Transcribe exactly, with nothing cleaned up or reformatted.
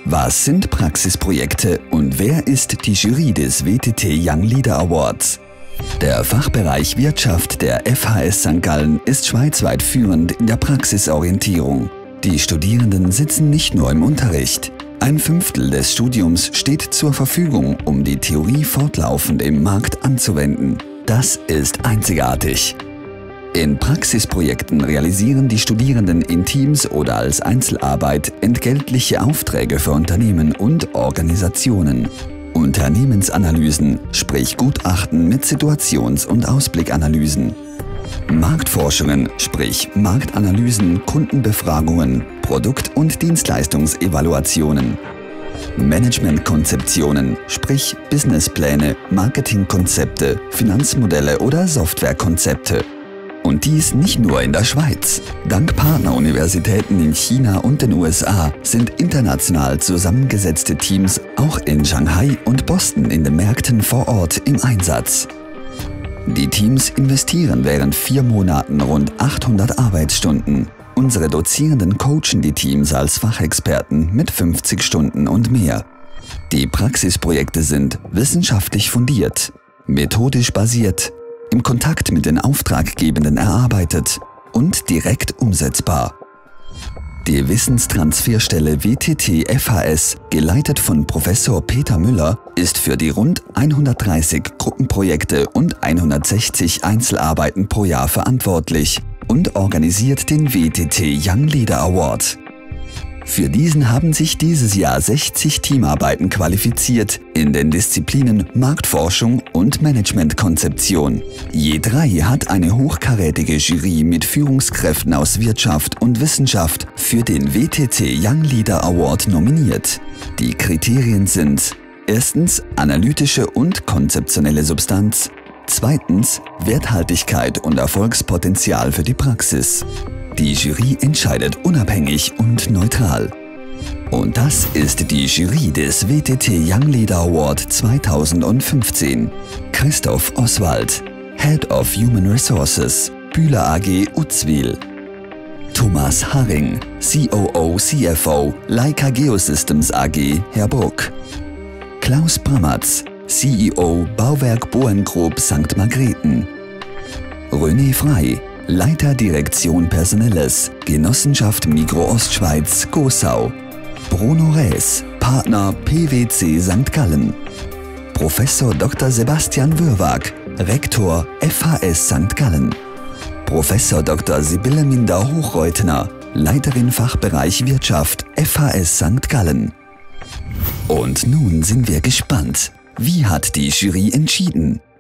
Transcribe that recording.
Was sind Praxisprojekte und wer ist die Jury des W T T Young Leader Awards? Der Fachbereich Wirtschaft der F H S Sankt Gallen ist schweizweit führend in der Praxisorientierung. Die Studierenden sitzen nicht nur im Unterricht. Ein Fünftel des Studiums steht zur Verfügung, um die Theorie fortlaufend im Markt anzuwenden. Das ist einzigartig. In Praxisprojekten realisieren die Studierenden in Teams oder als Einzelarbeit entgeltliche Aufträge für Unternehmen und Organisationen. Unternehmensanalysen, sprich Gutachten mit Situations- und Ausblickanalysen. Marktforschungen, sprich Marktanalysen, Kundenbefragungen, Produkt- und Dienstleistungsevaluationen. Managementkonzeptionen, sprich Businesspläne, Marketingkonzepte, Finanzmodelle oder Softwarekonzepte. Und dies nicht nur in der Schweiz. Dank Partneruniversitäten in China und den U S A sind international zusammengesetzte Teams auch in Shanghai und Boston in den Märkten vor Ort im Einsatz. Die Teams investieren während vier Monaten rund achthundert Arbeitsstunden. Unsere Dozierenden coachen die Teams als Fachexperten mit fünfzig Stunden und mehr. Die Praxisprojekte sind wissenschaftlich fundiert, methodisch basiert, im Kontakt mit den Auftraggebenden erarbeitet und direkt umsetzbar. Die Wissenstransferstelle W T T F H S, geleitet von Professor Peter Müller, ist für die rund hundertdreißig Gruppenprojekte und hundertsechzig Einzelarbeiten pro Jahr verantwortlich und organisiert den W T T Young Leader Award. Für diesen haben sich dieses Jahr sechzig Teamarbeiten qualifiziert in den Disziplinen Marktforschung und Managementkonzeption. Je drei hat eine hochkarätige Jury mit Führungskräften aus Wirtschaft und Wissenschaft für den W T T Young Leader Award nominiert. Die Kriterien sind: erstens analytische und konzeptionelle Substanz, zweitens Werthaltigkeit und Erfolgspotenzial für die Praxis. Die Jury entscheidet unabhängig und neutral. Und das ist die Jury des W T T Young Leader Award zweitausendfünfzehn. Christoph Oswald, Head of Human Resources, Bühler A G Uzwil. Thomas Haring, C O O C F O, Leica Geosystems A G Herbruck. Klaus Brammertz, C E O Bauwerk Bohengroup Sankt Margrethen. René Frey, Leiter Direktion Personelles, Genossenschaft Migros Ostschweiz, Gossau. Bruno Rees, Partner P W C Sankt Gallen. Professor Doktor Sebastian Würwag, Rektor F H S Sankt Gallen. Professor Doktor Sibylle Minder-Hochreutner, Leiterin Fachbereich Wirtschaft, F H S Sankt Gallen. Und nun sind wir gespannt. Wie hat die Jury entschieden?